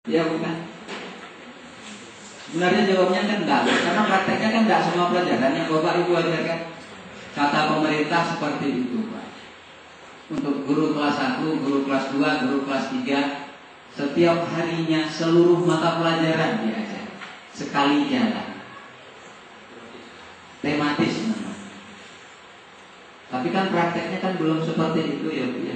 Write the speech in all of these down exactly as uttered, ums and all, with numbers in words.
Ya bukan. Sebenarnya jawabnya kan enggak, karena prakteknya kan enggak semua pelajaran yang Bapak Ibu ajarkan. Kata pemerintah seperti itu, Pak. Untuk guru kelas satu, guru kelas dua, guru kelas tiga, setiap harinya seluruh mata pelajaran diajar. Sekali jalan. Tematis namanya. Tapi kan prakteknya kan belum seperti itu ya, Bu ya.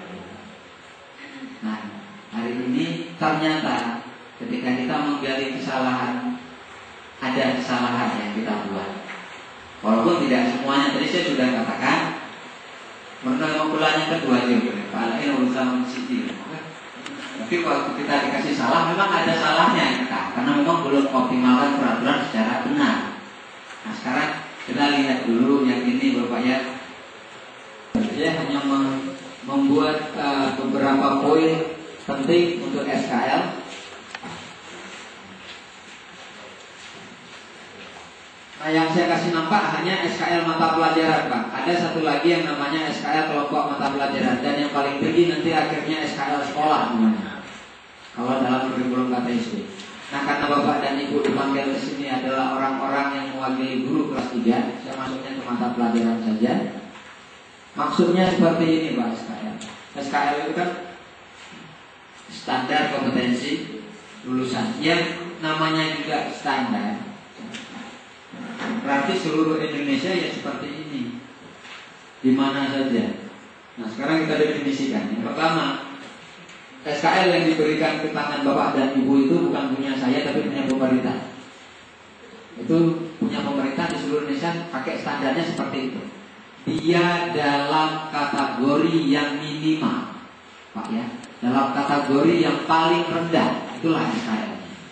Nah, hari ini ternyata ketika kita menggali kesalahan, ada kesalahan yang kita buat. Walaupun tidak semuanya, tadi saya sudah katakan. Menurut mulanya kedua juga, Pak ini urusan sisi. Tapi waktu kita dikasih salah, memang ada salahnya kita, karena memang belum optimalkan peraturan secara benar. Nah sekarang kita lihat dulu yang ini Bapak ya. Saya hanya membuat uh, beberapa poin penting untuk S K L. Nah yang saya kasih nampak hanya S K L mata pelajaran, Pak. Ada satu lagi yang namanya S K L kelompok mata pelajaran. Dan yang paling tinggi nanti akhirnya S K L sekolah namanya, kalau dalam kurikulum K T S D. Nah karena Bapak dan Ibu dipanggil ke sini adalah orang-orang yang mewakili guru kelas tiga, saya masuknya ke mata pelajaran saja. Maksudnya seperti ini Pak, S K L. S K L itu kan standar kompetensi lulusan, yang namanya juga standar. Berarti seluruh Indonesia ya seperti ini, di mana saja. Nah sekarang kita definisikan. Yang pertama, S K L yang diberikan ke tangan Bapak dan Ibu itu bukan punya saya, tapi punya pemerintah. Itu punya pemerintah di seluruh Indonesia, pakai standarnya seperti itu. Dia dalam kategori yang minimal, Pak ya, dalam kategori yang paling rendah, itulah S K L.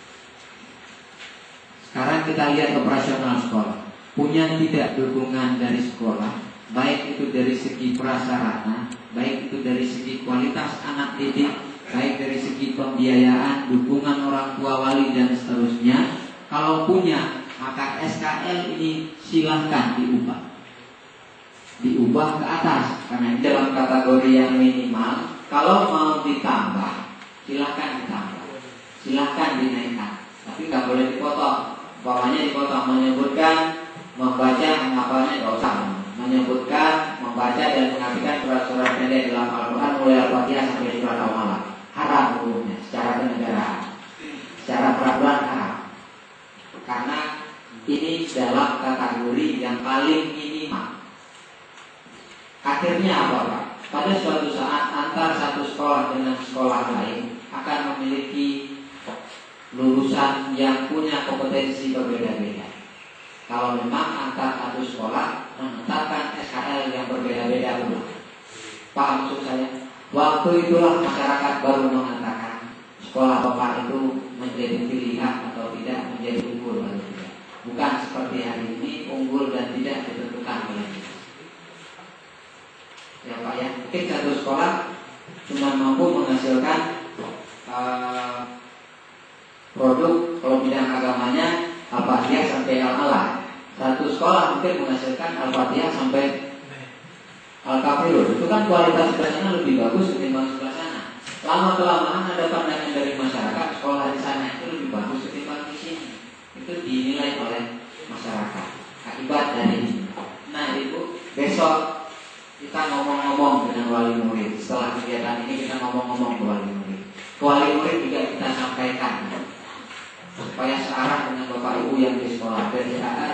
Sekarang kita lihat operasional sekolah. Punya tidak dukungan dari sekolah, baik itu dari segi prasarana, baik itu dari segi kualitas anak didik, baik dari segi pembiayaan, dukungan orang tua wali dan seterusnya. Kalau punya, maka S K L ini silahkan diubah. Diubah ke atas, karena dalam kategori yang minimal. Kalau mau ditambah, silahkan ditambah, silahkan dinaikkan, tapi nggak boleh dipotong. Bawahnya dipotong, menyebutkan membaca menghafalnya nggak usah, menyebutkan membaca dan mengartikan surat-surat pendek dalam Al-Quran mulai Al-Fatihah sampai surat Al-Malak. Haram hukumnya secara kenegaraan, secara peraturan haram, karena ini dalam kategori yang paling minimal. Akhirnya apa Pak? Pada suatu saat antar satu sekolah dengan sekolah lain akan memiliki lulusan yang punya kompetensi berbeda-beda. Kalau memang antar satu sekolah menetapkan S K L yang berbeda-beda pula. Paham maksud saya? Waktu itulah masyarakat baru mengatakan sekolah Bapak itu menjadi pilihan atau tidak, menjadi unggul atau tidak. Bukan seperti hari ini unggul dan tidak ditentukan oleh kita. Ya Pak ya, mungkin satu sekolah cuma mampu menghasilkan uh, produk kalau bidang agamanya Al-Fatihah sampai Al-Alaq. Satu sekolah mungkin menghasilkan Al-Fatihah sampai Al-Kafirun. Itu kan kualitas sebelah sana lebih bagus ketimbang sebelah sana. Lama-kelamaan ada pandangan dari masyarakat sekolah di sana itu lebih bagus ketimbang di sini. Itu dinilai oleh masyarakat akibat dari ini. Nah Ibu, besok kita ngomong-ngomong dengan wali murid. Setelah kegiatan ini kita ngomong-ngomong ke wali murid. Ke wali murid juga kita sampaikan supaya searah dengan Bapak Ibu yang di sekolah dari A A